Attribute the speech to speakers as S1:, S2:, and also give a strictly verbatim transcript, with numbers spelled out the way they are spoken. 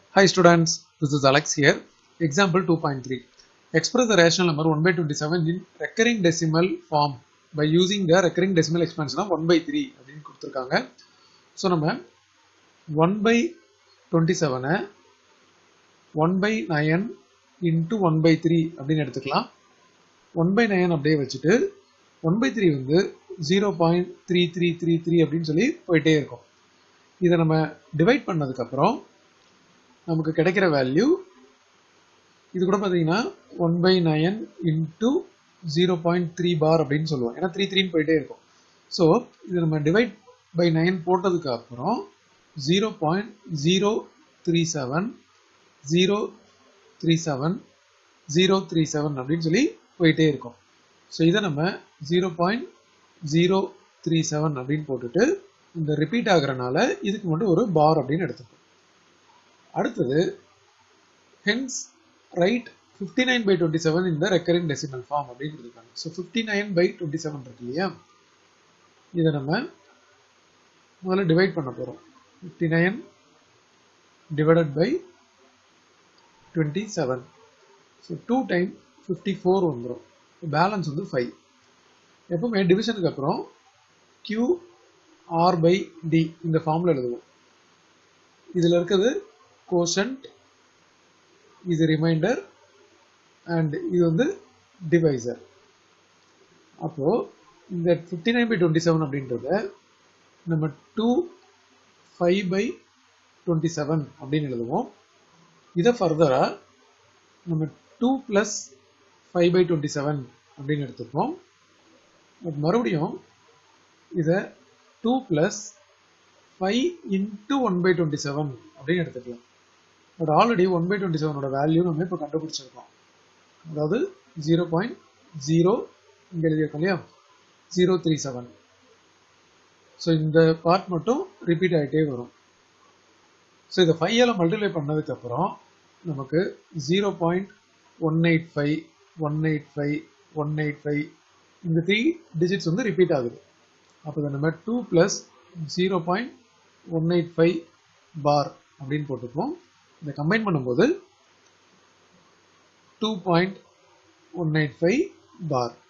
S1: Hi students, this is Alex here. Example two point three. Express the rational number one by twenty-seven in recurring decimal form by using the recurring decimal expansion of one by three. அப்படின்னு கொடுத்திருக்காங்க. So நம்ம one by twenty-seven one by nine into one by three அப்படின்னு எடுத்துக்கலாம். one by nine அப்படியே வச்சுட்டு one by three வந்து zero point three three three three அப்படின்னு சொல்லி போயிட்டே இருக்கும். இதை நம்ம டிவைட் பண்ணதுக்கு அப்புறம் நமக்கு கிடைக்கிற வேல்யூ இது கூட பாத்தீங்கன்னா one by nine into zero point three bar அப்படின்னு சொல்லுவோம். ஏன்னா three three போயிட்டே இருக்கும். ஸோ இது நம்ம டிவைட் பை நைன் போட்டதுக்கு அப்புறம் zero point zero three seven zero three seven zero three seven அப்படின்னு சொல்லி போயிட்டே இருக்கும். ஸோ இதை நம்ம zero point zero three seven அப்படின்னு போட்டுட்டு இந்த ரிப்பீட் ஆகுறனால இதுக்கு மட்டும் ஒரு பார் அப்படின்னு எடுத்துப்போம். அடுத்தது hence write fifty-nine by twenty-seven in the recurring decimal form அப்படின்னு கொடுத்திருக்காங்க. ஸோ fifty-nine by twenty-seven இருக்கு இல்லையா, இதை நம்ம முதல்ல டிவைட் பண்ண போறோம். fifty-nine divided by twenty-seven. So two time fifty-four வந்துடும். பேலன்ஸ் வந்து five. எப்பவுமே டிவிஷனுக்கு அப்புறம் Q R by D இந்த ஃபார்ம்ல எழுதுவோம். இதுல இருக்கிறது quotient, இது ரிமைண்டர் அண்ட் இது வந்து டிவைசர். அப்போ இந்த fifty-nine by twenty-seven அப்படின்றத நம்ம two five by twenty-seven அப்படின்னு எழுதுவோம். இதை ஃபர்தரா நம்ம two plus five by twenty-seven அப்படின்னு எடுத்துப்போம். மறுபடியும் இதை two plus five into one by twenty-seven அப்படின்னு எடுத்துக்கலாம். But already one by twenty-seven ஓட வேல்யூ நம்ம இப்போ கண்டுபிடிச்சிருக்கோம். அதாவது zero point zero இங்க எழுதியிருக்கோம் இல்லையா, zero three seven. ஸோ இந்த பார்ட் மட்டும் ரிப்பீட் ஆகிட்டே வரும். ஸோ இதை ஃபைவ்ல மல்டிப்ளை பண்ணதுக்கு அப்புறம் நமக்கு zero point one eight five one eight five one eight five இந்த த்ரீ டிஜிட்ஸ் வந்து ரிப்பீட் ஆகுது. அப்போ இதை நம்ம two plus zero point one eight five bar அப்படின்னு போட்டுப்போம். இதை கம்பைன் பண்ணும்போது two point one eight five bar.